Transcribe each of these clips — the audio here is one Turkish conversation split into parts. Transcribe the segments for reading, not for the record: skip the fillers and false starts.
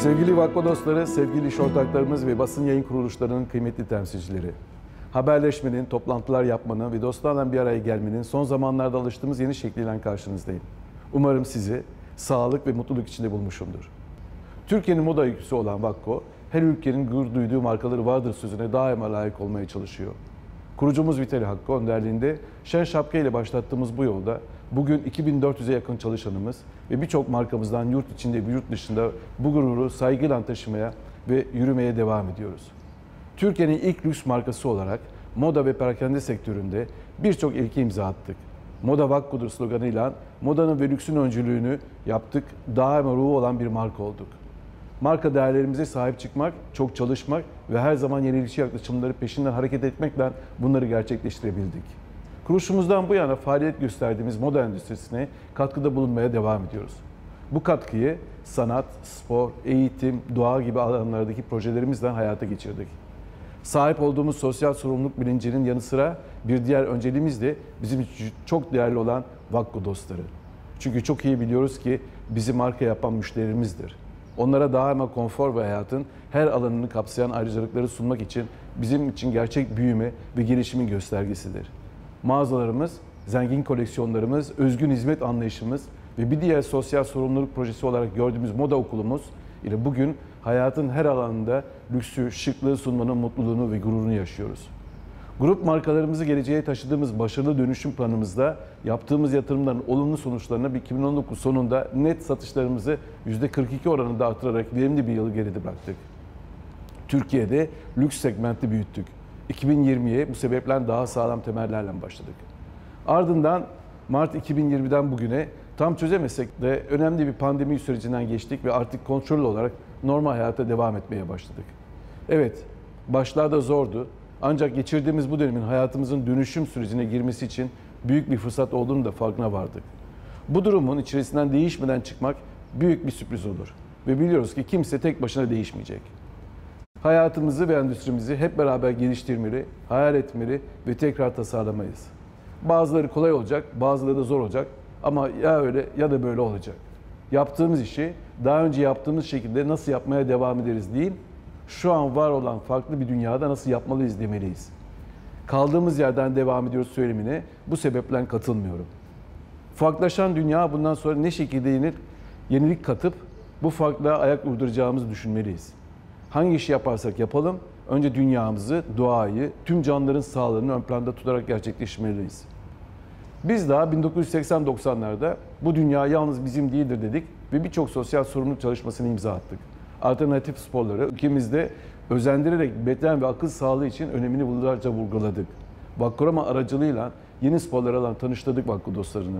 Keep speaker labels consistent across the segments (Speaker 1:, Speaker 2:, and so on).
Speaker 1: Sevgili Vakko dostları, sevgili iş ortaklarımız ve basın yayın kuruluşlarının kıymetli temsilcileri. Haberleşmenin, toplantılar yapmanın ve dostlarla bir araya gelmenin son zamanlarda alıştığımız yeni şekliyle karşınızdayım. Umarım sizi sağlık ve mutluluk içinde bulmuşumdur. Türkiye'nin moda öyküsü olan Vakko, her ülkenin gurur duyduğu markaları vardır sözüne daima layık olmaya çalışıyor. Kurucumuz Vitali Hakkı önderliğinde şen şapka ile başlattığımız bu yolda bugün 2400'e yakın çalışanımız ve birçok markamızdan yurt içinde ve yurt dışında bu gururu saygıyla taşımaya ve yürümeye devam ediyoruz. Türkiye'nin ilk lüks markası olarak moda ve perakende sektöründe birçok ilke imza attık. Moda Vakko'dur sloganıyla modanın ve lüksün öncülüğünü yaptık, daima ruhu olan bir marka olduk. Marka değerlerimize sahip çıkmak, çok çalışmak ve her zaman yenilikçi yaklaşımları peşinden hareket etmekle bunları gerçekleştirebildik. Kuruluşumuzdan bu yana faaliyet gösterdiğimiz moda endüstrisine katkıda bulunmaya devam ediyoruz. Bu katkıyı sanat, spor, eğitim, doğa gibi alanlardaki projelerimizle hayata geçirdik. Sahip olduğumuz sosyal sorumluluk bilincinin yanı sıra bir diğer önceliğimiz de bizim için çok değerli olan Vakko dostları. Çünkü çok iyi biliyoruz ki bizi marka yapan müşterimizdir. Onlara daima konfor ve hayatın her alanını kapsayan ayrıcalıkları sunmak için bizim için gerçek büyüme ve gelişimin göstergesidir. Mağazalarımız, zengin koleksiyonlarımız, özgün hizmet anlayışımız ve bir diğer sosyal sorumluluk projesi olarak gördüğümüz moda okulumuz ile bugün hayatın her alanında lüksü, şıklığı sunmanın mutluluğunu ve gururunu yaşıyoruz. Grup markalarımızı geleceğe taşıdığımız başarılı dönüşüm planımızda yaptığımız yatırımların olumlu sonuçlarını 2019 sonunda net satışlarımızı %42 oranında artırarak verimli bir yılı geride bıraktık. Türkiye'de lüks segmenti büyüttük. 2020'ye bu sebepten daha sağlam temellerle başladık. Ardından Mart 2020'den bugüne tam çözemesek de önemli bir pandemi sürecinden geçtik ve artık kontrollü olarak normal hayata devam etmeye başladık. Evet, başlarda zordu. Ancak geçirdiğimiz bu dönemin hayatımızın dönüşüm sürecine girmesi için büyük bir fırsat olduğunu da farkına vardık. Bu durumun içerisinden değişmeden çıkmak büyük bir sürpriz olur. Ve biliyoruz ki kimse tek başına değişmeyecek. Hayatımızı ve endüstrimizi hep beraber geliştirmeli, hayal etmeli ve tekrar tasarlamayız. Bazıları kolay olacak, bazıları da zor olacak ama ya öyle ya da böyle olacak. Yaptığımız işi daha önce yaptığımız şekilde nasıl yapmaya devam ederiz değil, şu an var olan farklı bir dünyada nasıl yapmalıyız demeliyiz. Kaldığımız yerden devam ediyoruz söylemine bu sebeple katılmıyorum. Farklılaşan dünya bundan sonra ne şekilde yenilik katıp bu farklılığa ayak uyduracağımızı düşünmeliyiz. Hangi işi yaparsak yapalım, önce dünyamızı, doğayı, tüm canlıların sağlığını ön planda tutarak gerçekleştirmeliyiz. Biz daha 1980-90'larda bu dünya yalnız bizim değildir dedik ve birçok sosyal sorumluluk çalışmasını imza attık. Alternatif sporları ülkemizde özendirerek beden ve akıl sağlığı için önemini yıllarca vurguladık. Vakkorama aracılığıyla yeni sporlar alan tanıştırdık Vakko dostlarını.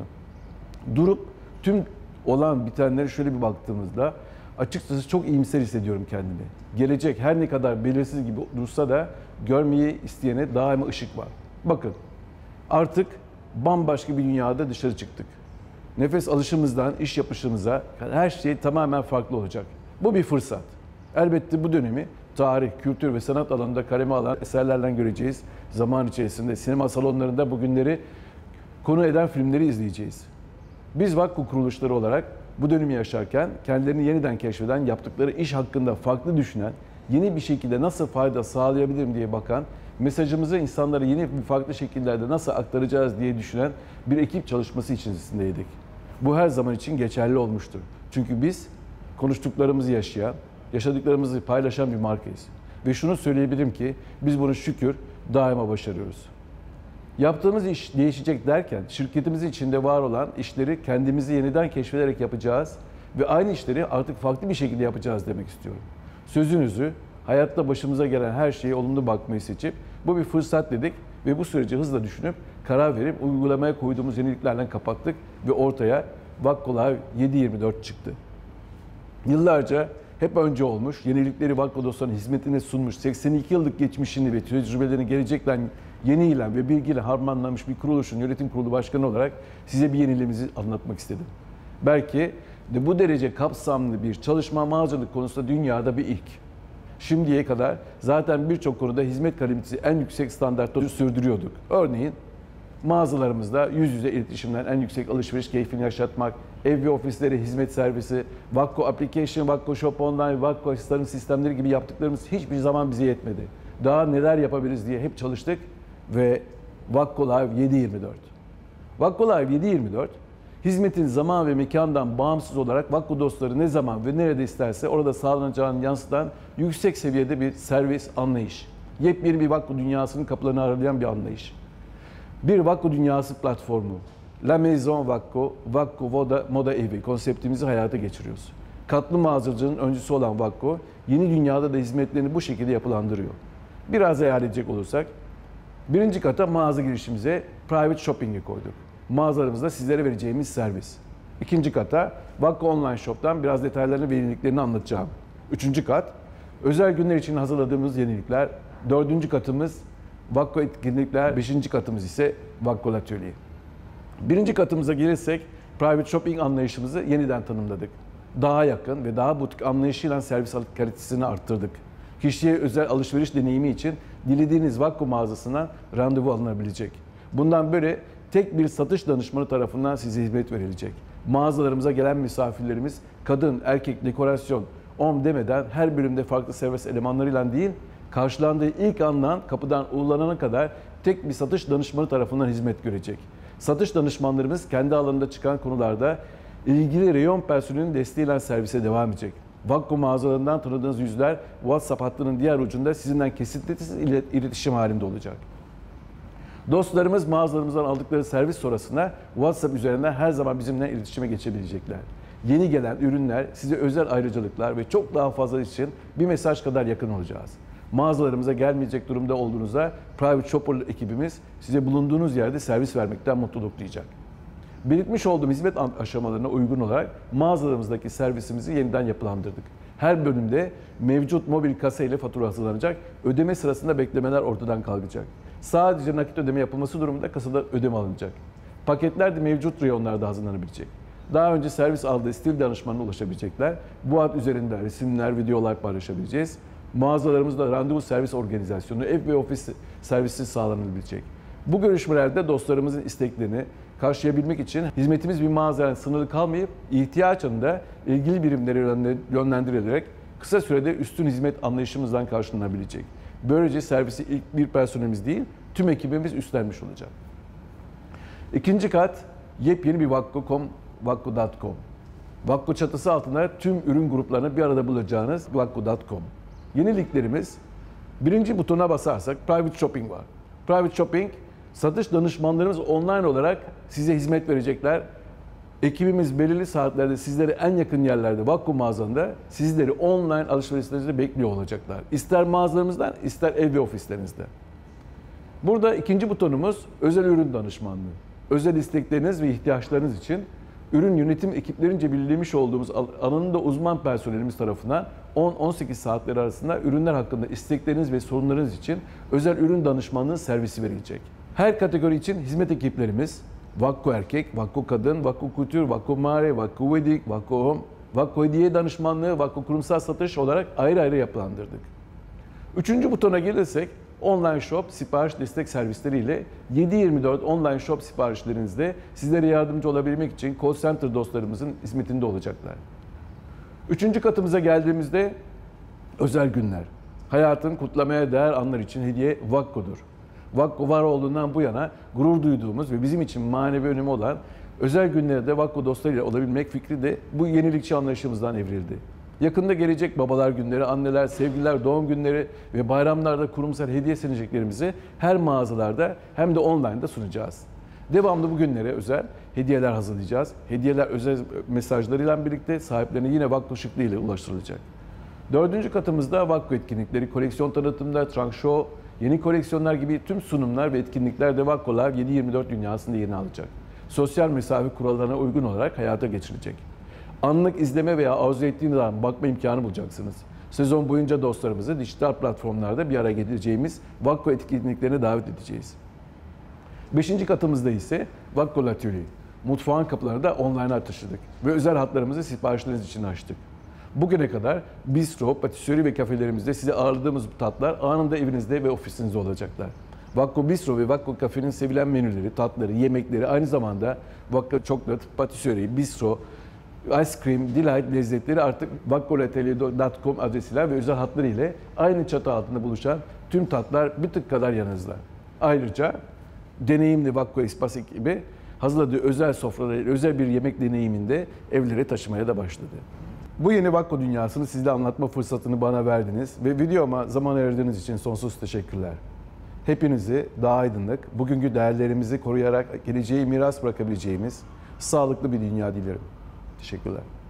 Speaker 1: Durup tüm olan bitenlere şöyle bir baktığımızda açıkçası çok iyimser hissediyorum kendimi. Gelecek her ne kadar belirsiz gibi dursa da görmeyi isteyene daima ışık var. Bakın artık bambaşka bir dünyada dışarı çıktık. Nefes alışımızdan iş yapışımıza her şey tamamen farklı olacak. Bu bir fırsat. Elbette bu dönemi tarih, kültür ve sanat alanında kaleme alan eserlerden göreceğiz. Zaman içerisinde sinema salonlarında bugünleri konu eden filmleri izleyeceğiz. Biz Vakko kuruluşları olarak bu dönemi yaşarken kendilerini yeniden keşfeden, yaptıkları iş hakkında farklı düşünen, yeni bir şekilde nasıl fayda sağlayabilirim diye bakan, mesajımızı insanlara yeni bir farklı şekillerde nasıl aktaracağız diye düşünen bir ekip çalışması içerisindeydik. Bu her zaman için geçerli olmuştur. Çünkü biz konuştuklarımızı yaşayan, yaşadıklarımızı paylaşan bir markayız. Ve şunu söyleyebilirim ki biz bunu şükür daima başarıyoruz. Yaptığımız iş değişecek derken şirketimizin içinde var olan işleri kendimizi yeniden keşfederek yapacağız ve aynı işleri artık farklı bir şekilde yapacağız demek istiyorum. Sözünüzü, hayatta başımıza gelen her şeye olumlu bakmayı seçip bu bir fırsat dedik ve bu süreci hızla düşünüp karar verip uygulamaya koyduğumuz yeniliklerle kapattık ve ortaya Vakko Live 7/24 çıktı. Yıllarca hep önce olmuş, yenilikleri Vakko dostlarının hizmetine sunmuş, 82 yıllık geçmişini ve tecrübelerini gelecekten yeni ilan ve bilgiyle harmanlanmış bir kuruluşun yönetim kurulu başkanı olarak size bir yeniliğimizi anlatmak istedim. Belki de bu derece kapsamlı bir çalışma mağazacılık konusunda dünyada bir ilk. Şimdiye kadar zaten birçok konuda hizmet kalitesi en yüksek standartta sürdürüyorduk. Örneğin mağazalarımızda yüz yüze iletişimden en yüksek alışveriş keyfini yaşatmak, ev ve ofisleri hizmet servisi, Vakko Application, Vakko Shop Online, Vakko Asistan sistemleri gibi yaptıklarımız hiçbir zaman bize yetmedi. Daha neler yapabiliriz diye hep çalıştık ve Vakko Live 7/24. Vakko Live 7/24 hizmetin zaman ve mekandan bağımsız olarak Vakko dostları ne zaman ve nerede isterse orada sağlanacağını yansıtan yüksek seviyede bir servis anlayış. Yepyeni bir Vakko dünyasının kapılarını aralayan bir anlayış. Bir Vakko dünyası platformu. La Maison Vakko, Vakko Moda Evi konseptimizi hayata geçiriyoruz. Katlı mağazacılığın öncüsü olan Vakko, yeni dünyada da hizmetlerini bu şekilde yapılandırıyor. Biraz hayal edecek olursak, birinci kata mağaza girişimize private shopping'i koyduk. Mağazalarımızda sizlere vereceğimiz servis. İkinci kata Vakko Online Shop'tan biraz detaylarını ve yeniliklerini anlatacağım. Üçüncü kat, özel günler için hazırladığımız yenilikler. Dördüncü katımız Vakko etkinlikler, beşinci katımız ise Vakko Atölye. Birinci katımıza gelirsek, private shopping anlayışımızı yeniden tanımladık. Daha yakın ve daha butik anlayışıyla servis kalitesini arttırdık. Kişiye özel alışveriş deneyimi için dilediğiniz Vakko mağazasına randevu alınabilecek. Bundan böyle tek bir satış danışmanı tarafından size hizmet verilecek. Mağazalarımıza gelen misafirlerimiz kadın, erkek, dekorasyon, demeden her bölümde farklı servis elemanlarıyla değil, karşılandığı ilk andan kapıdan uğurlanana kadar tek bir satış danışmanı tarafından hizmet görecek. Satış danışmanlarımız kendi alanında çıkan konularda ilgili reyon personelinin desteğiyle servise devam edecek. Vakko mağazalarından tanıdığınız yüzler WhatsApp hattının diğer ucunda sizinle kesintisiz iletişim halinde olacak. Dostlarımız mağazalarımızdan aldıkları servis sonrasında WhatsApp üzerinden her zaman bizimle iletişime geçebilecekler. Yeni gelen ürünler, size özel ayrıcalıklar ve çok daha fazla için bir mesaj kadar yakın olacağız. Mağazalarımıza gelmeyecek durumda olduğunuzda Private Shopper ekibimiz size bulunduğunuz yerde servis vermekten mutluluk duyacak. Belirtmiş olduğum hizmet aşamalarına uygun olarak mağazalarımızdaki servisimizi yeniden yapılandırdık. Her bölümde mevcut mobil kasa ile fatura hazırlanacak, ödeme sırasında beklemeler ortadan kalkacak. Sadece nakit ödeme yapılması durumunda kasada ödeme alınacak. Paketler de mevcut reyonlarda hazırlanabilecek. Daha önce servis aldığı stil danışmanına ulaşabilecekler. Bu ad üzerinde resimler, videolar paylaşabileceğiz. Mağazalarımızda randevu servis organizasyonu, ev ve ofis servisi sağlanabilecek. Bu görüşmelerde dostlarımızın isteklerini karşılayabilmek için hizmetimiz bir mağazaya sınırlı kalmayıp ihtiyaç anında ilgili birimlere yönlendirilerek kısa sürede üstün hizmet anlayışımızdan karşılanabilecek. Böylece servisi ilk bir personelimiz değil, tüm ekibimiz üstlenmiş olacak. İkinci kat yepyeni bir Vakko.com, Vakko.com. Vakko çatısı altında tüm ürün gruplarını bir arada bulacağınız Vakko.com. Yeniliklerimiz, birinci butona basarsak Private Shopping var. Private Shopping, satış danışmanlarımız online olarak size hizmet verecekler. Ekibimiz belirli saatlerde sizlere en yakın yerlerde Vakko mağazanda sizleri online alışverişlerinizde bekliyor olacaklar. İster mağazalarımızdan, ister ev ve ofislerinizde. Burada ikinci butonumuz özel ürün danışmanlığı. Özel istekleriniz ve ihtiyaçlarınız için ürün yönetim ekiplerince belirlemiş olduğumuz alanında uzman personelimiz tarafından 10-18 saatleri arasında ürünler hakkında istekleriniz ve sorunlarınız için özel ürün danışmanlığı servisi verilecek. Her kategori için hizmet ekiplerimiz Vakko erkek, Vakko kadın, Vakko kültür, Vakko mağara, Vakko wedding, Vakko home, Vakko hediye danışmanlığı, Vakko kurumsal satış olarak ayrı ayrı yapılandırdık. Üçüncü butona gelirsek online shop sipariş destek servisleriyle 7/24 online shop siparişlerinizde sizlere yardımcı olabilmek için call center dostlarımızın hizmetinde olacaklar. Üçüncü katımıza geldiğimizde özel günler. Hayatın kutlamaya değer anlar için hediye Vakko'dur. Vakko var olduğundan bu yana gurur duyduğumuz ve bizim için manevi önemi olan özel günlerde Vakko dostlarıyla olabilmek fikri de bu yenilikçi anlayışımızdan evrildi. Yakında gelecek babalar günleri, anneler, sevgililer, doğum günleri ve bayramlarda kurumsal hediye seçeneklerimizi her mağazalarda hem de online'da sunacağız. Devamlı bu günlere özel hediyeler hazırlayacağız. Hediyeler özel mesajlarıyla birlikte sahiplerine yine Vakko şıklığı ile ulaştırılacak. Dördüncü katımızda Vakko etkinlikleri, koleksiyon tanıtımda, trunk show, yeni koleksiyonlar gibi tüm sunumlar ve etkinlikler de Vakko Live 7/24 dünyasında yerini alacak. Sosyal mesafe kurallarına uygun olarak hayata geçirilecek. Anlık izleme veya arzu ettiğiniz zaman bakma imkanı bulacaksınız. Sezon boyunca dostlarımızı dijital platformlarda bir araya getireceğimiz Vakko etkinliklerine davet edeceğiz. Beşinci katımızda ise Vakko Atölye. Mutfağın kapılarını da online'a taşıdık ve özel hatlarımızı siparişleriniz için açtık. Bugüne kadar bistro, patisserie ve kafelerimizde size ağırladığımız bu tatlar anında evinizde ve ofisinizde olacaklar. Vakko Bistro ve Vakko Cafe'nin sevilen menüleri, tatları, yemekleri, aynı zamanda Vakko Chocolate, Patisserie, Bistro, Ice Cream, Delight lezzetleri artık vakkolatelier.com adresiyle ve özel hatları ile aynı çatı altında buluşan tüm tatlar bir tık kadar yanınızda. Ayrıca deneyimli Vakko Express ekibi hazırladığı özel sofralarıyla özel bir yemek deneyiminde evlere taşımaya da başladı. Bu yeni Vakko dünyasını sizle anlatma fırsatını bana verdiniz ve videoma zaman ayırdığınız için sonsuz teşekkürler. Hepinizi daha aydınlık, bugünkü değerlerimizi koruyarak geleceğe miras bırakabileceğimiz sağlıklı bir dünya dilerim. Teşekkürler.